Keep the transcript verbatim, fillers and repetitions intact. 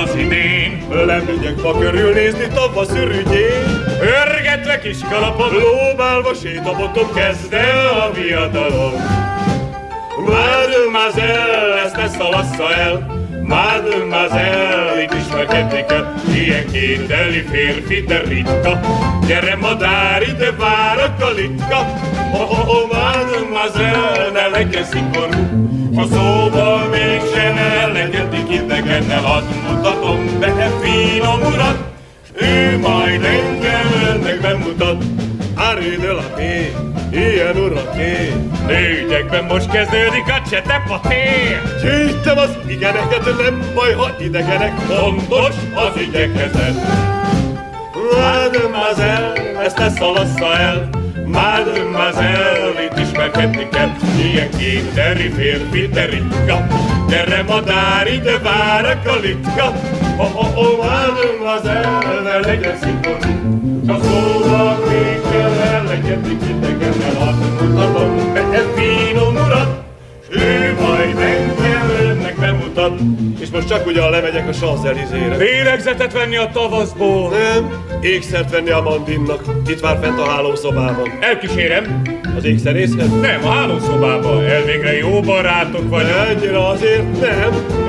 az idén. Lemegyek ma körülnézni tavasz ürügyén. Örgetve kis kalapom, lóbálva sétabotom, kezd el a viadalom. Mademoiselle, ezt ne szalassza el. Mademoiselle, itt ismerkedni kell. Ilyen kételi férfi, de ritka. Gyere madár, ide vár a kalitka. Oh, oh, oh, mademoiselle, ne legyen szigorú. Ha szóval mégsem ellegedik idegennel, hadd mutatom be finom urat. Ő majd engem önnek bemutat. Arrêt de la paix, ilyen uraké. Nőgyekben most kezdődik a csetepaté. Gyűjtem az igeneket, nem baj, ha idegenek. Fontos az igyekezet. Mademoiselle, ezt ne szalassza el. Mademoiselle, itt ismerkedni kell. Ilyen kéteri férfi, de ritka. Gyere madár, ide vár a kalitka. Oh, oh, oh, mademoiselle, ne legyen szigorú. Ha szóval még kell ellegedik idegennel, hadd mutatom be e finom urat. S ő majd engem önnek bemutat. És most csak ugyan lemegyek a Champs-Élysére. Lélegzetet venni a tavaszból. Nem, ékszert venni a Mandinnak. Itt vár fent a hálószobában. Elkísérem. Az ékszerészhez? Nem, a hálószobában. Elvégre jó barátok vagyunk. Ennyire azért nem.